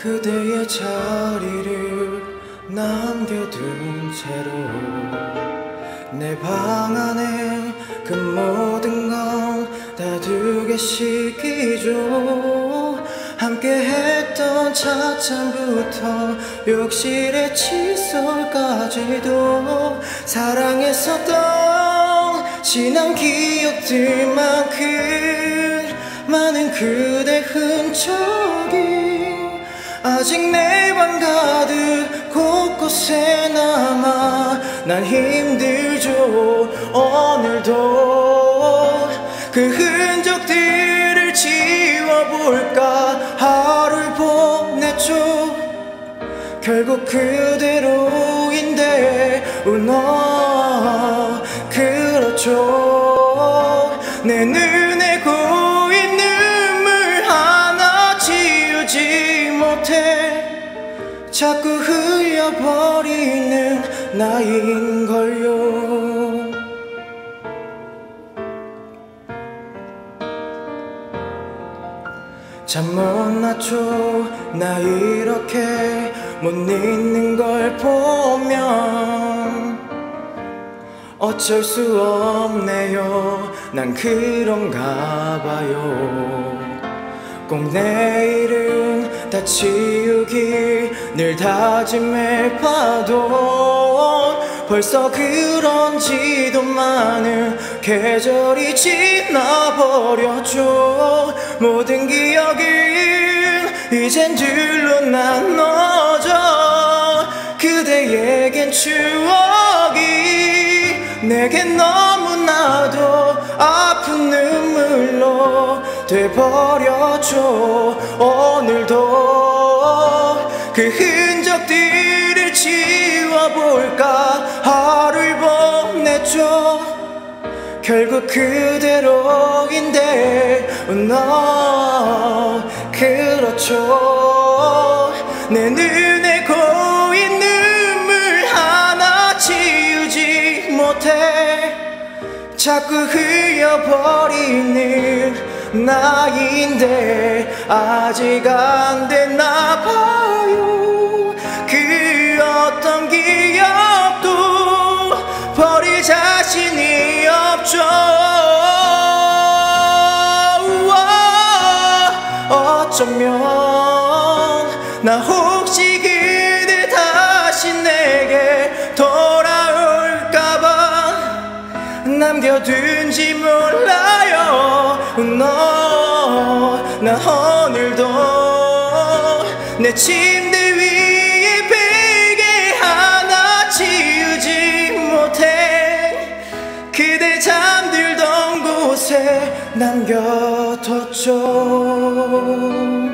그대의 자리를 남겨둔 채로 내 방 안에 그 모든 건 다 두개 씻기죠. 함께 했던 차창부터 욕실의 칫솔까지도 사랑했었던 지난 기억들만큼 많은 그대 흔적이 아직 내 방 가득 곳곳에 남아 난 힘들죠. 오늘도 그 흔적들을 지워볼까 하루를 보냈죠. 결국 그대로인데 그렇죠. 내 눈에 고인 눈물 하나 지우지 못해 자꾸 흘려버리는 나인걸요. 잠 못 낮죠. 나 이렇게 못 잊는 걸 보면 어쩔 수 없네요. 난 그런가 봐요. 꼭 내일은 다 치우기 늘 다짐해봐도 벌써 그런지도 많은 계절이 지나버렸죠. 모든 기억은 이젠 둘로 나눠져 그대에겐 추억이 내겐 너무나도 아픈 눈물로 돼버렸죠. 오늘도 그 흔적들을 지워볼까 하루를 보냈죠. 결국 그대로인데 그렇죠. 내 눈에 고인 눈물 하나 지우지 못해 자꾸 흘려버리는 나인데 아직 안 됐나 봐요. 그 어떤 기억도 버릴 자신이 없죠. 어쩌면 나 혹시 그대 다시 내게 돌아올까봐 남겨둔지 몰라요. 나 오늘도 내 침대 위에 베개 하나 지우지 못해 그대 잠들던 곳에 남겨뒀죠.